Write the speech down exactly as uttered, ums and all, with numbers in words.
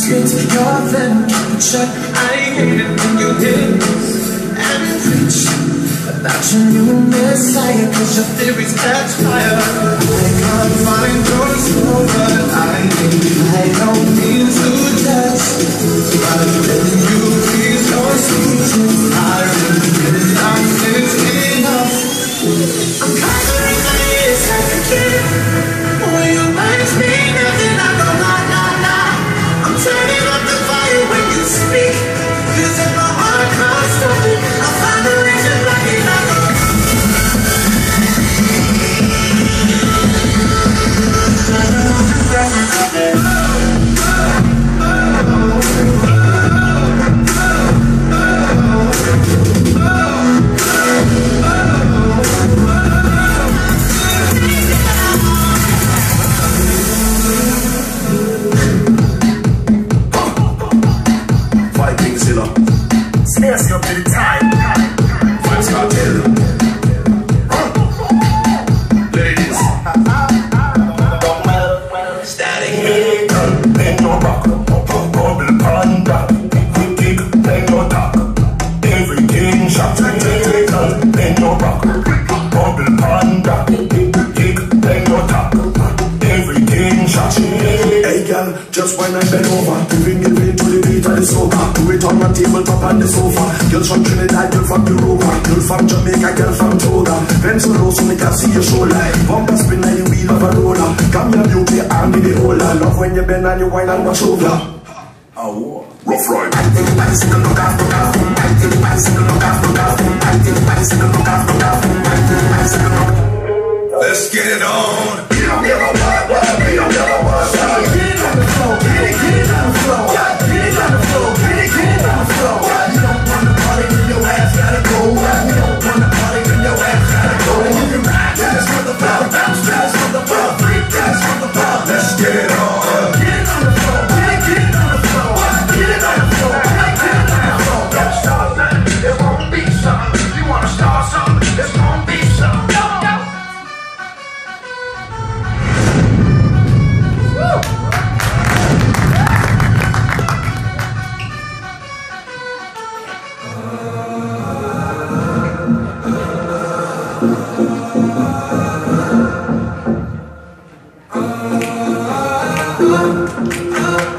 spit your venom, shut. I hate it when you hit and preach about your new messiah, cause your theories catch fire. I can't find your soul, but I think I don't mean to judge, but when you feel your speeches, I really don't think enough. I'm covering my ears like a kid. Will you mind me? Nothing, I go la la la. I'm turning up the fire when you speak, cause if my heart can't stop it, I'll find a reason like it. I go Snare up to the time. Vibes Cartel. Ladies. Static. Ain't no rock. Bubble panda. Quick kick. Ain't no talk. Everything shot. Ain't no rock. Bubble panda. Kick. Ain't no talk. Everything shot. Hey girl, just when I bend over, giving it way to the beat of the soca. Do it on the tabletop and the sofa. Girls from Trinidad, girl from Europa, girl from Jamaica, girl from Toga. Bend so low so me can see your shoulder. Bumper spin like the wheel of a roller. Come your beauty and me the holder. Love when you bend and you whine and wash over. Oh, rough ride. I think bicycle look off, look off. I think bicycle look off, look off. I think bicycle look off, look off. I think bicycle look off. Let's get it on. You don't give a what, what, we don't give a what. Get it on the floor, get it, get it on the floor. Get it on the floor, get it, get it on the floor. You don't wanna party, then your ass gotta go. You don't wanna party, then your ass gotta go. You can ride to this motherfucker, bounce to this motherfucker, freak to this motherfucker. Let's get it on. Get it on the floor, get it, get it on the floor. Get it on the floor, get it, get it on the floor. Don't start nothing, it won't be something. You wanna start something, it's gonna be something. oh, oh, oh.